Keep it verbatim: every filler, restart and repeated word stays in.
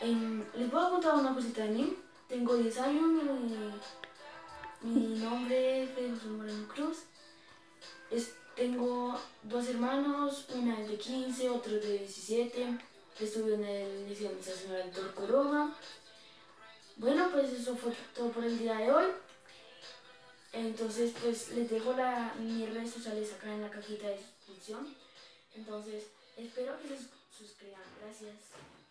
Em, les voy a contar una cosita de mí. Tengo diez años, mi, mi nombre es Félix Moreno Cruz. Es, tengo dos hermanos, una es de quince, otro de diecisiete. Estudio en el Liceo Nuestra Señora del Torco Roma. Bueno, pues eso fue todo por el día de hoy. Entonces, pues les dejo la, mis redes sociales acá en la cajita de descripción. Entonces, espero que se suscriban. Gracias.